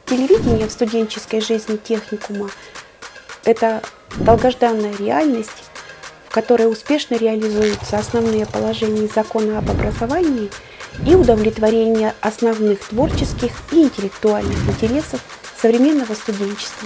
Телевидение в студенческой жизни техникума – это долгожданная реальность, в которой успешно реализуются основные положения закона об образовании и удовлетворение основных творческих и интеллектуальных интересов современного студенчества.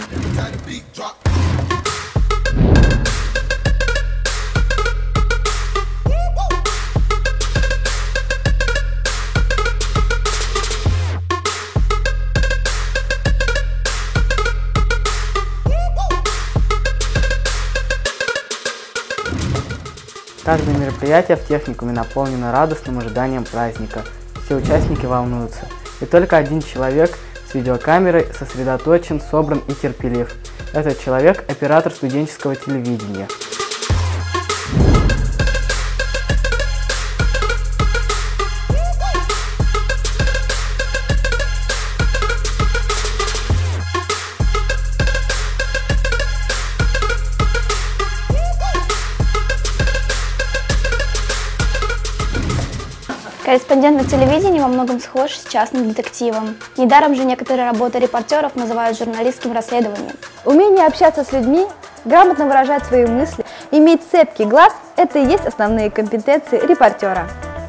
Каждое мероприятие в техникуме наполнено радостным ожиданием праздника. Все участники волнуются. И только один человек с видеокамерой сосредоточен, собран и терпелив. Этот человек – оператор студенческого телевидения. Корреспондент на телевидении во многом схож с частным детективом. Недаром же некоторые работы репортеров называют журналистским расследованием. Умение общаться с людьми, грамотно выражать свои мысли, иметь цепкий глаз – это и есть основные компетенции репортера.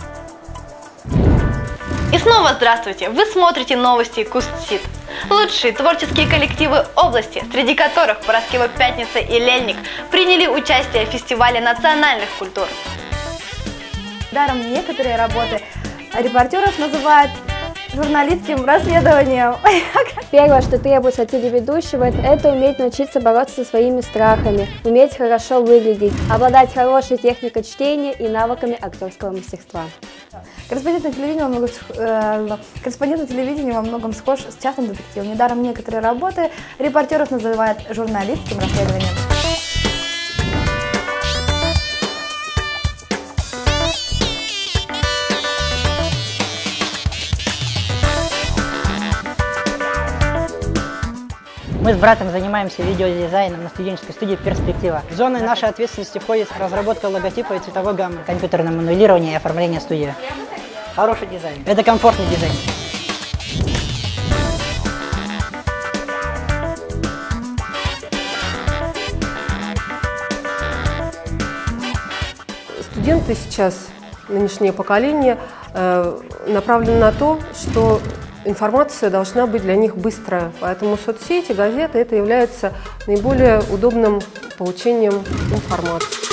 И снова здравствуйте! Вы смотрите новости Кустсит. Лучшие творческие коллективы области, среди которых Параскева Пятница и Лельник, приняли участие в фестивале национальных культур. Даром некоторые работы репортеров называют журналистским расследованием. Первое, что требуется от телеведущего, это уметь научиться бороться со своими страхами, уметь хорошо выглядеть, обладать хорошей техникой чтения и навыками актерского мастерства. Корреспондент на телевидении во многом схож с частным детективом. Недаром некоторые работы репортеров называют журналистским расследованием. Мы с братом занимаемся видеодизайном на студенческой студии «Перспектива». В зону нашей ответственности входит разработка логотипа и цветовой гаммы, компьютерное моделирование и оформление студии. Хороший дизайн. Это комфортный дизайн. Студенты сейчас, нынешнее поколение, направлены на то, что информация должна быть для них быстрая, поэтому соцсети, газеты – это является наиболее удобным получением информации.